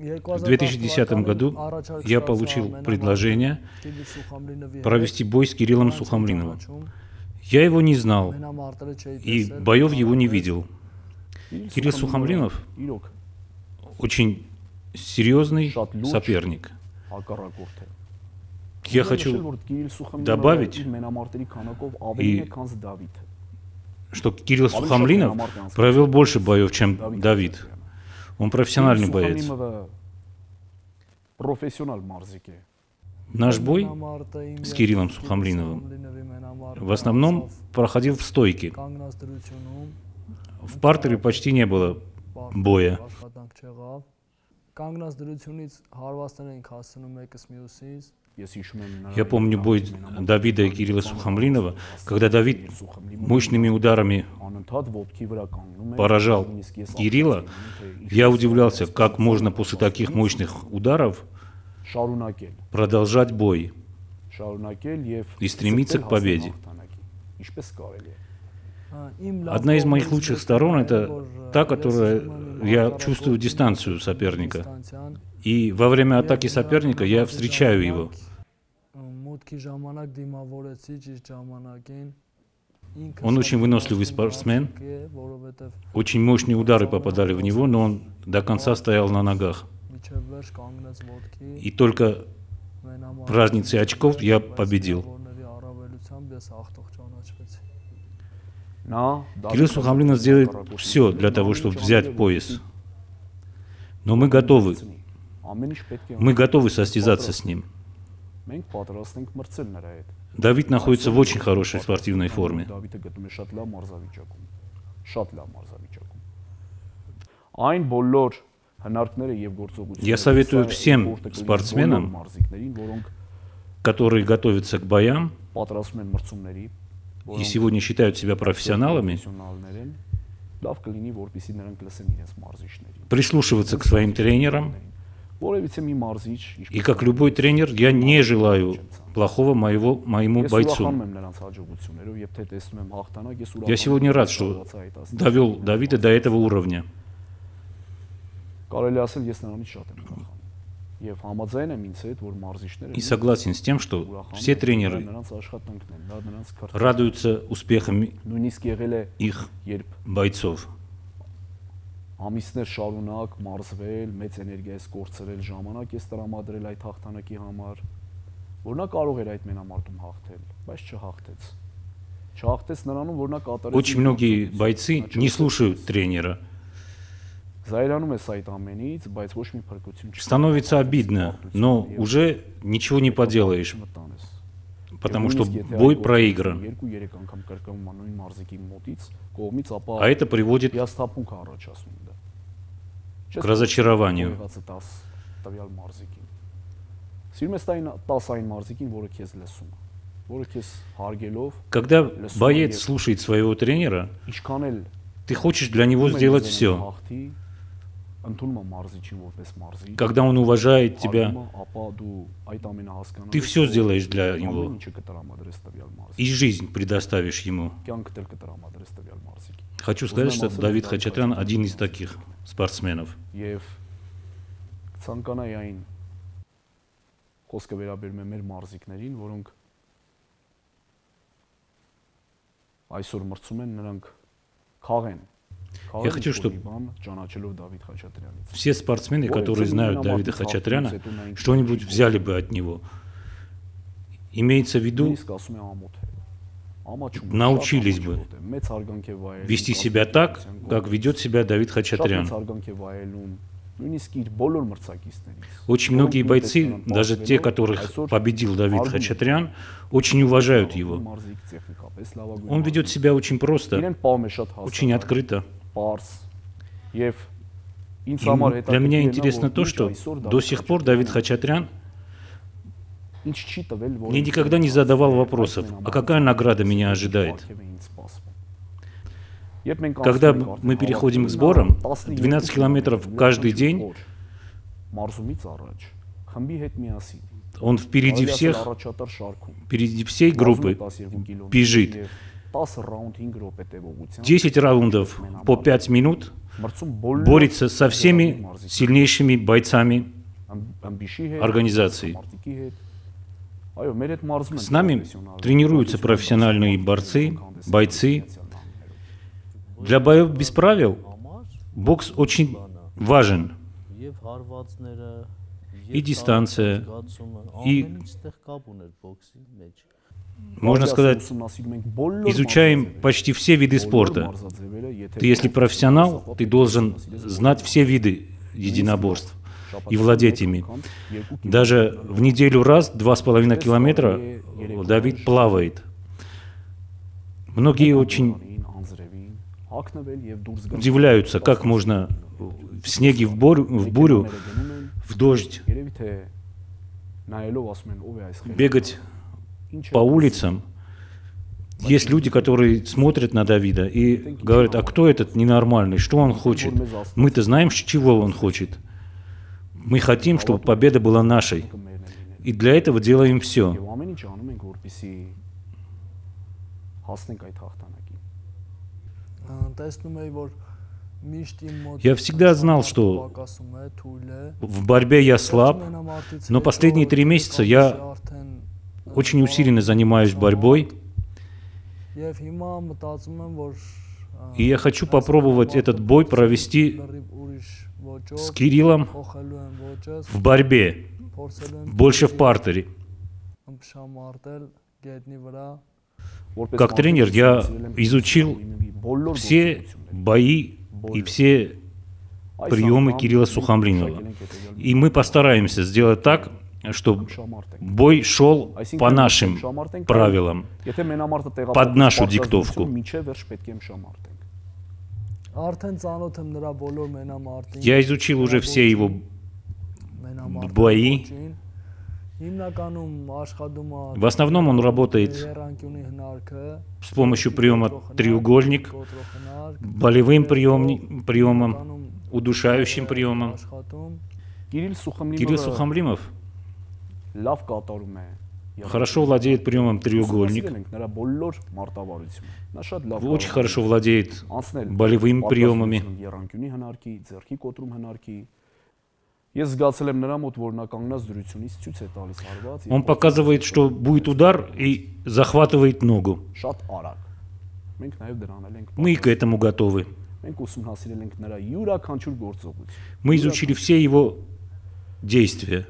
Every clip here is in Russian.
В 2010 году я получил предложение провести бой с Кириллом Сухомлиновым. Я его не знал и боев его не видел. Кирилл Сухомлинов очень серьезный соперник. Я хочу добавить, что Кирилл Сухомлинов провел больше боев, чем Давид. Он профессиональный боец. Наш бой с Кириллом Сухомлиновым в основном проходил в стойке. В партере почти не было боя. Я помню бой Давида и Кирилла Сухомлинова, когда Давид мощными ударами поражал Кирилла. Я удивлялся, как можно после таких мощных ударов продолжать бой и стремиться к победе. Одна из моих лучших сторон – это та, которая я чувствую дистанцию соперника. И во время атаки соперника я встречаю его. Он очень выносливый спортсмен. Очень мощные удары попадали в него, но он до конца стоял на ногах. И только разницей очков я победил. Кирилл Сухомлинов сделает все для того, чтобы взять пояс. Но мы готовы. Мы готовы состязаться с ним. Давид находится в очень хорошей спортивной форме. Я советую всем спортсменам, которые готовятся к боям и сегодня считают себя профессионалами, прислушиваться к своим тренерам. И как любой тренер, я не желаю плохого моему бойцу. Я сегодня рад, что довел Давида до этого уровня. И согласен с тем, что все тренеры радуются успехам их бойцов. Ամիսներ շարունակ մարզվել, մեծ էներգիա ես կորցրել, ժամանակ ես տրամադրել այդ հաղթանակի համար, որ նա կարող էր այդ մենամարտում հաղթել, բայց չհաղթեց։ Չհաղթեց նրանում, որ նա կատարեց։ Очень многие бойцы не слушают тренера. Զայրանում ես այդ ամենից, բայց ոչ մի փրկություն չկա։ Становится обидно, но уже ничего не поделаешь, потому что бой проигран. А это приводит к разочарованию. Когда боец слушает своего тренера, ты хочешь для него сделать все. Когда он уважает тебя, ты все сделаешь для него. И жизнь предоставишь ему. Хочу сказать, что Давид Хачатрян один из таких спортсменов. Я хочу, чтобы все спортсмены, которые знают Давида Хачатряна, что-нибудь взяли бы от него. Имеется в виду, научились бы вести себя так, как ведет себя Давид Хачатрян. Очень многие бойцы, даже те, которых победил Давид Хачатрян, очень уважают его. Он ведет себя очень просто, очень открыто. И для меня интересно то, что до сих пор Давид Хачатрян мне никогда не задавал вопросов, а какая награда меня ожидает. Когда мы переходим к сборам, 12 километров каждый день, он впереди всех, впереди всей группы бежит. 10 раундов по 5 минут, борется со всеми сильнейшими бойцами организации. С нами тренируются профессиональные бойцы. Для боев без правил бокс очень важен. И дистанция, и, можно сказать, изучаем почти все виды спорта. Ты, если профессионал, ты должен знать все виды единоборств и владеть ими. Даже в неделю раз 2,5 километра Давид плавает. Многие очень удивляются, как можно в снеге, в бурю, в дождь бегать по улицам. Есть люди, которые смотрят на Давида и говорят: а кто этот ненормальный, что он хочет? Мы-то знаем, чего он хочет. Мы хотим, чтобы победа была нашей. И для этого делаем все. Я всегда знал, что в борьбе я слаб, но последние 3 месяца я очень усиленно занимаюсь борьбой. И я хочу попробовать этот бой провести с Кириллом в борьбе, больше в партере. Как тренер я изучил все бои и все приемы Кирилла Сухомлинова. И мы постараемся сделать так, чтобы бой шел по нашим правилам, под нашу диктовку. Я изучил уже все его бои. В основном он работает с помощью приема треугольник, болевым приемом, удушающим приемом. Кирилл Сухомлинов хорошо владеет приемом треугольник, очень хорошо владеет болевыми приемами. Он показывает, что будет удар, и захватывает ногу. Мы к этому готовы. Мы изучили все его действия.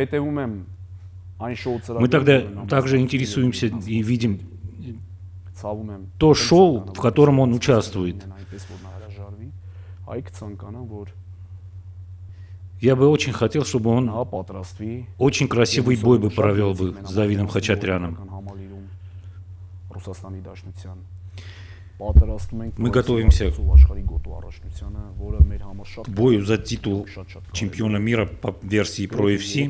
Мы тогда также интересуемся и видим то шоу, в котором он участвует. Я бы очень хотел, чтобы он очень красивый бой бы провел бы с Давидом Хачатряном. Мы готовимся к бою за титул чемпиона мира по версии Pro UFC.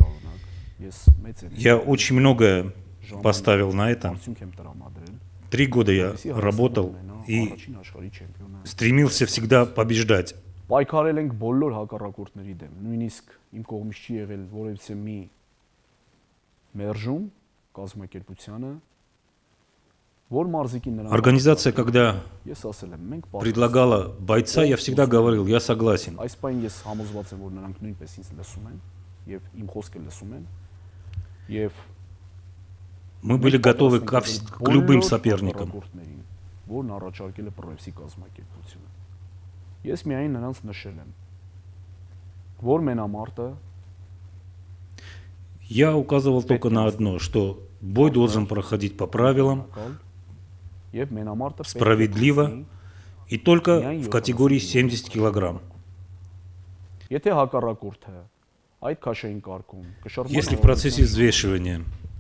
Я очень многое поставил на это. 3 года я работал и стремился всегда побеждать. Պայքարել ենք բոլոր հակառակորդների դեմ, նույնիսկ իմ կողմից չի եղել որևիցե մի մերժում կազմակերպությանը, որ մարզիկին նրան Организация, когда предлагала бойца, я всегда говорил: я согласен. Այս պայն ես համոզված եմ, որ նրանք նույնպես ինձ լսում են եւ իմ խոսքը լսում են եւ мы были готовы к любым соперникам. Որն առաջարկել է Pro-FC կազմակերպությունը։ Ես միայն նրանց նշել եմ, որ մենամարտը Я указывал только на одно, что бой должен проходить по правилам, справедливо и только в категории 70 килограмм. Если в процессе взвешивания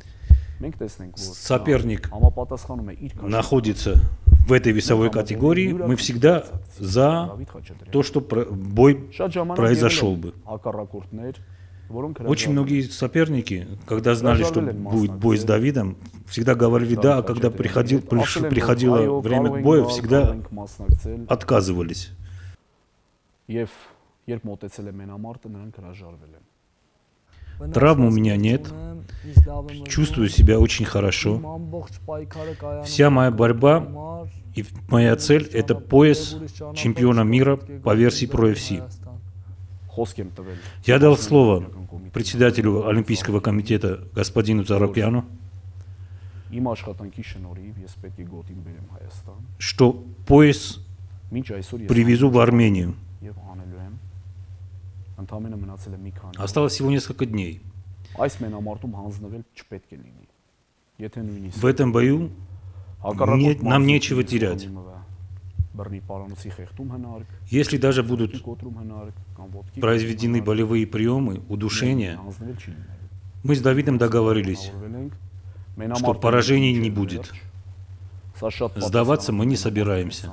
соперник находится в этой весовой категории, мы всегда за то, что бой произошел бы. Очень многие соперники, когда знали, что будет бой с Давидом, всегда говорили да, а когда приходило время боя, всегда отказывались. Травм у меня нет. Чувствую себя очень хорошо. Вся моя борьба и моя цель – это пояс чемпиона мира по версии Pro FC. Я дал слово председателю Олимпийского комитета господину Царокяну, что пояс привезу в Армению. Осталось всего несколько дней. В этом бою нам нечего терять. Если даже будут произведены болевые приемы, удушения, мы с Давидом договорились, что поражений не будет. Сдаваться мы не собираемся.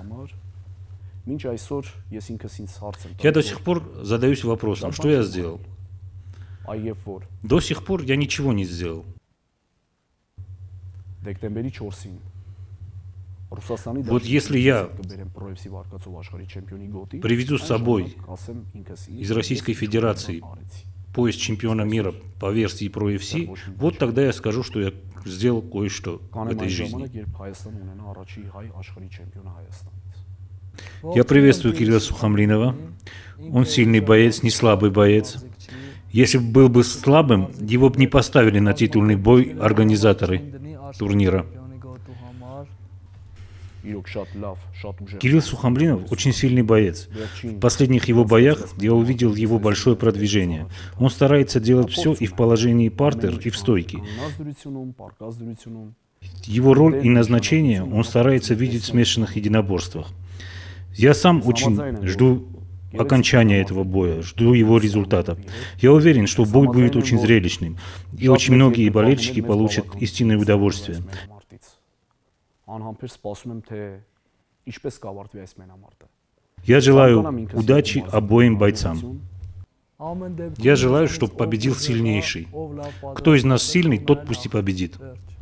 Я до сих пор задаюсь вопросом, что я сделал. До сих пор я ничего не сделал. Вот если я привезу с собой из Российской Федерации пояс чемпиона мира по версии Pro FC, вот тогда я скажу, что я сделал кое-что в этой жизни. Я приветствую Кирилла Сухомлинова. Он сильный боец, не слабый боец. Если бы был бы слабым, его бы не поставили на титульный бой организаторы турнира. Кирилл Сухомлинов очень сильный боец. В последних его боях я увидел его большое продвижение. Он старается делать все и в положении партер, и в стойке. Его роль и назначение он старается видеть в смешанных единоборствах. Я сам очень жду окончания этого боя, жду его результатов. Я уверен, что бой будет очень зрелищным, и очень многие болельщики получат истинное удовольствие. Я желаю удачи обоим бойцам. Я желаю, чтобы победил сильнейший. Кто из нас сильный, тот пусть и победит.